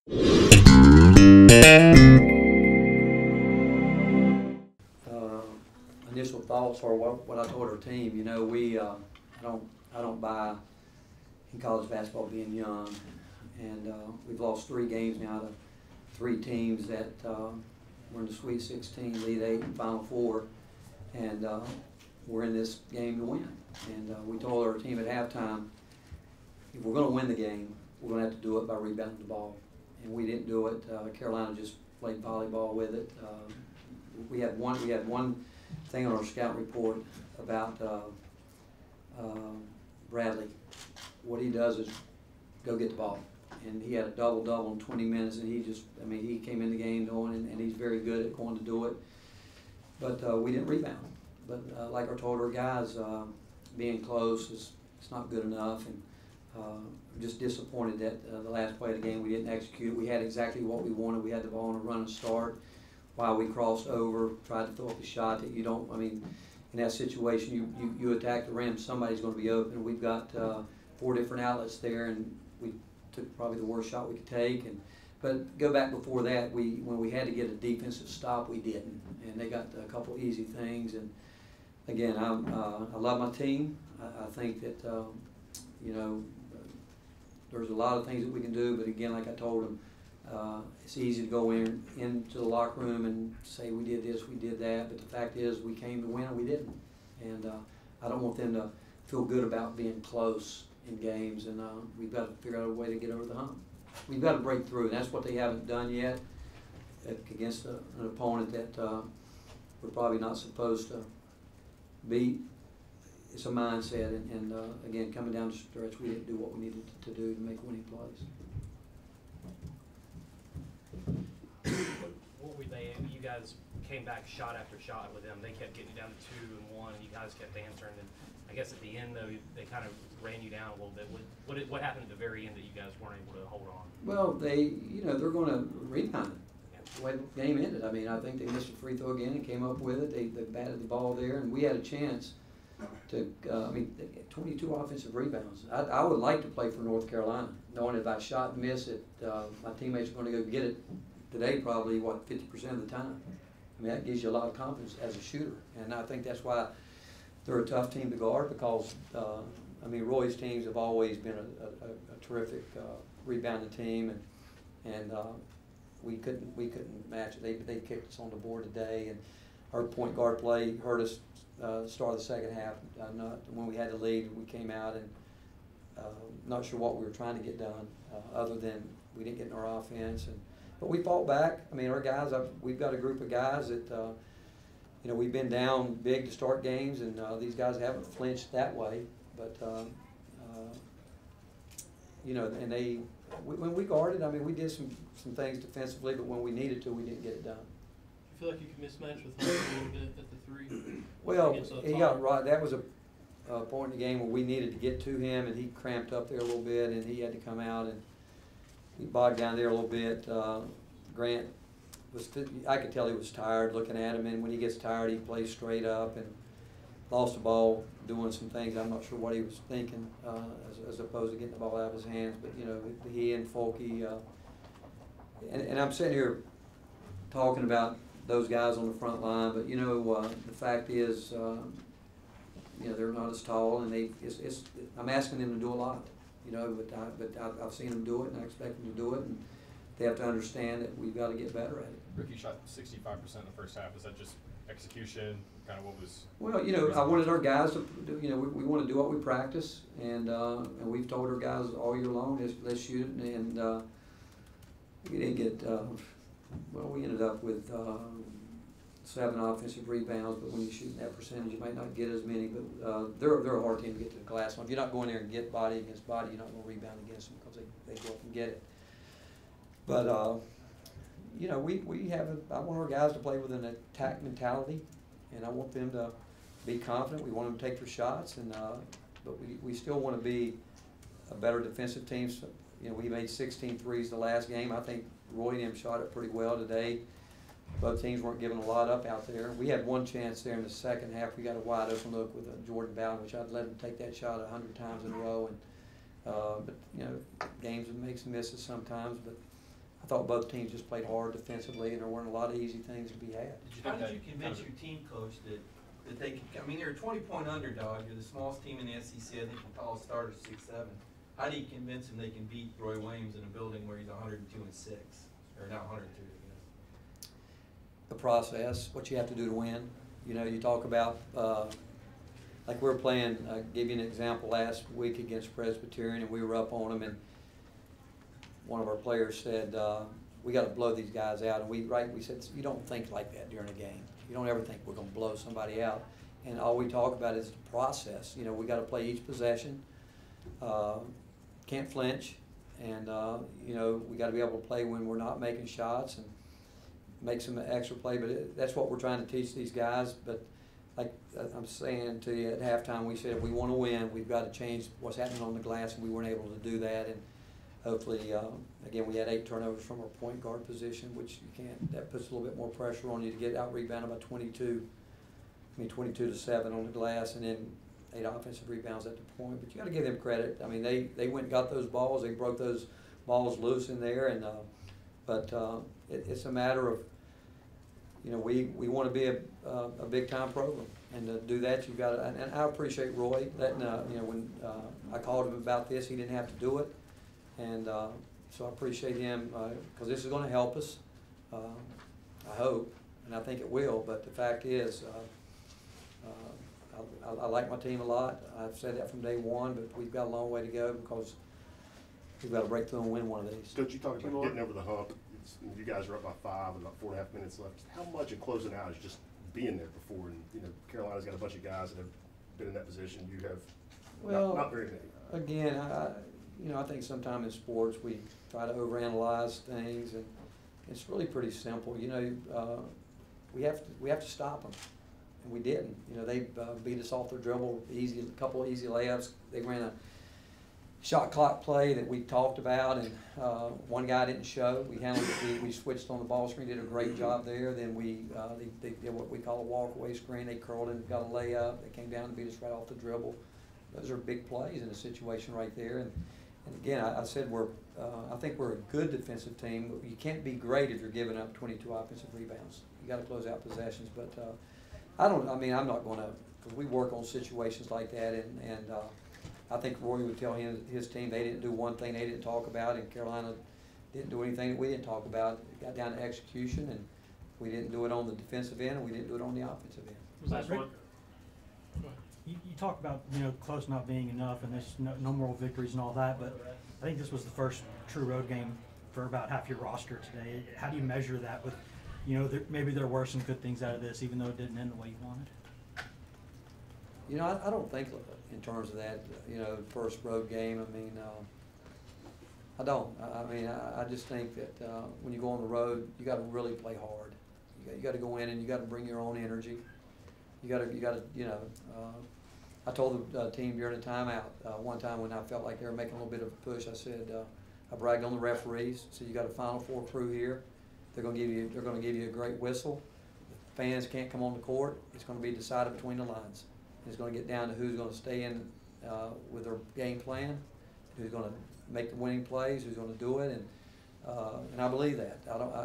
Initial thoughts or what I told our team. You know, I don't buy in college basketball being young, and we've lost 3 games now to 3 teams that were in the Sweet 16, Elite 8, and Final Four, and we're in this game to win. And we told our team at halftime, if we're going to win the game, we're going to have to do it by rebounding the ball, and we didn't do it. Carolina just played volleyball with it. We had one thing on our scout report about Bradley. What he does is go get the ball, and he had a double-double in 20 minutes, and he came in the game knowing, and he's very good at going to do it. But we didn't rebound. But like I told our guys, being close it's not good enough, and I'm just disappointed that the last play of the game we didn't execute. We had exactly what we wanted. We had the ball on a run and start. While we crossed over, tried to throw up a shot that you don't. I mean, in that situation, you attack the rim, somebody's going to be open. We've got 4 different outlets there, and we took probably the worst shot we could take. But go back before that, when we had to get a defensive stop, we didn't, and they got a couple easy things. And again, I love my team. I think that you know, there's a lot of things that we can do, but again, like I told them, it's easy to go into the locker room and say we did this, we did that, but the fact is we came to win and we didn't. And I don't want them to feel good about being close in games, and we've got to figure out a way to get over the hump. We've got to break through, and that's what they haven't done yet against an opponent that we're probably not supposed to beat. It's a mindset, and again, coming down the stretch, we didn't do what we needed to do to make winning plays. What were they? You guys came back shot after shot with them. They kept getting you down to 2 and 1, and you guys kept answering. And I guess at the end, though, they kind of ran you down a little bit. What happened at the very end that you guys weren't able to hold on? Well, they're going to rebound it. The way the game ended. I mean, I think they missed a free throw again and came up with it. They batted the ball there, and we had a chance to. They get 22 offensive rebounds. I would like to play for North Carolina, knowing if I shot and miss it, my teammates are going to go get it today probably, 50% of the time. I mean, that gives you a lot of confidence as a shooter, and I think that's why they're a tough team to guard, because Roy's teams have always been a terrific rebounding team, and we couldn't match it. They kicked us on the board today, and our point guard play hurt us start of the second half. When we had the lead, we came out and not sure what we were trying to get done, other than we didn't get in our offense. But we fought back. I mean, our guys, we've got a group of guys that, we've been down big to start games, and these guys haven't flinched that way. But, and when we guarded, I mean, we did some things defensively, but when we needed to, we didn't get it done. You feel like you can mismatch with Hunter a little bit at the 3? Well, he got right. That was a point in the game where we needed to get to him, and he cramped up there a little bit, and he had to come out, and he bogged down there a little bit. Grant I could tell he was tired looking at him, and when he gets tired, he plays straight up and lost the ball doing some things. I'm not sure what he was thinking, as opposed to getting the ball out of his hands. But he and Folky, and I'm sitting here talking about those guys on the front line, but the fact is, they're not as tall, and I'm asking them to do a lot. But I've seen them do it, and I expect them to do it, and they have to understand that we've got to get better at it. Ricky shot 65% in the first half. Is that just execution? Kind of what was? Well, I wanted our guys to, we want to do what we practice, and we've told our guys all year long, let's shoot, and we didn't get. We ended up with 7 offensive rebounds, but when you're shooting that percentage, you might not get as many. But they're a hard team to get to the glass on. If you're not going there and get body against body, you're not going to rebound against them, because they go up and get it. But I want our guys to play with an attack mentality, and I want them to be confident. We want them to take their shots, but we still want to be a better defensive team. So, we made 16 threes the last game. I think Roy and him shot it pretty well today. Both teams weren't giving a lot up out there. We had one chance there in the second half. We got a wide open look with Jordan Bowden, which I'd let him take that shot 100 times in a row. But games it makes misses sometimes. But I thought both teams just played hard defensively, and there weren't a lot of easy things to be had. How did you convince your team, coach, that they could, I mean, they're a 20-point underdog, you're the smallest team in the SEC, I think the tallest starter's 6'7". How do you convince them they can beat Roy Williams in a building where he's 102-6, or now 102, I guess? The process, what you have to do to win. You know, you talk about, like we were playing, I gave you an example last week against Presbyterian, and we were up on them, and one of our players said, we got to blow these guys out. And we said, you don't think like that during a game. You don't ever think we're going to blow somebody out. And all we talk about is the process. You know, we got to play each possession. Can't flinch. And, you know, we got to be able to play when we're not making shots and make some extra play. But that's what we're trying to teach these guys. But like I'm saying to you, at halftime, we said if we want to win, we've got to change what's happening on the glass, and we weren't able to do that. And hopefully, again, we had 8 turnovers from our point guard position, which you can't. That puts a little bit more pressure on you to get out rebounded by 22 to 7 on the glass, and then 8 offensive rebounds at the point. But you got to give them credit. I mean, they went and got those balls. They broke those balls loose in there, and it's a matter of, you know, we want to be a big time program, and to do that you've got to. And I appreciate Roy letting you know, when I called him about this, he didn't have to do it. And so I appreciate him, because this is going to help us, I hope, and I think it will. But the fact is, I like my team a lot. I've said that from day one, but we've got a long way to go because we've got to break through and win one of these. Coach, you talked about getting over the hump. You guys are up by 5 with about 4.5 minutes left. How much in closing out is just being there before? And, you know, Carolina's got a bunch of guys that have been in that position. You have not very many. Again, you know, I think sometimes in sports we try to overanalyze things, and it's really pretty simple. You know, we have to stop them, and we didn't. You know, they beat us off the dribble, a couple of easy layups. They ran a shot clock play that we talked about, and one guy didn't show. We handled it. We switched on the ball screen, did a great job there. Then they did what we call a walk-away screen. They curled and got a layup. They came down and beat us right off the dribble. Those are big plays in a situation right there. And again, I said I think we're a good defensive team. You can't be great if you're giving up 22 offensive rebounds. You got to close out possessions. But I'm not going to, because we work on situations like that, and I think Roy would tell his team they didn't do one thing they didn't talk about, and Carolina didn't do anything that we didn't talk about. It got down to execution, and we didn't do it on the defensive end, and we didn't do it on the offensive end. Was that Rick, one? you talk about, you know, close not being enough, and there's no moral victories and all that, but I think this was the first true road game for about half your roster today. How do you measure that with, you know, maybe there were some good things out of this, even though it didn't end the way you wanted? You know, I don't think in terms of that, you know, first road game. I mean, I don't. I just think that when you go on the road, you got to really play hard. You got to go in and you got to bring your own energy. You got to, you know. I told the team during the timeout one time when I felt like they were making a little bit of a push. I said, I bragged on the referees. So you got a Final Four crew here. They're going to give you a great whistle. If fans can't come on the court, it's going to be decided between the lines. It's going to get down to who's going to stay in with their game plan, who's going to make the winning plays, who's going to do it, and I believe that.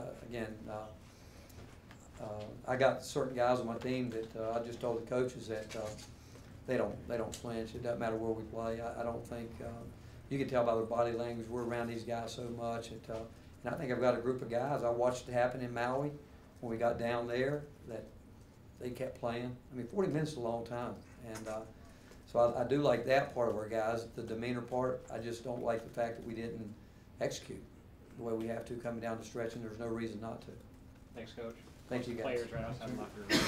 I got certain guys on my team that I just told the coaches that they don't flinch. It doesn't matter where we play. I don't think you can tell by their body language. We're around these guys so much, and I think I've got a group of guys. I watched it happen in Maui when we got down there that they kept playing. I mean, 40 minutes is a long time, and so I do like that part of our guys. The demeanor part, I just don't like the fact that we didn't execute the way we have to coming down the stretch, and there's no reason not to. Thanks, Coach. Thank you, guys. Players right outside the locker room.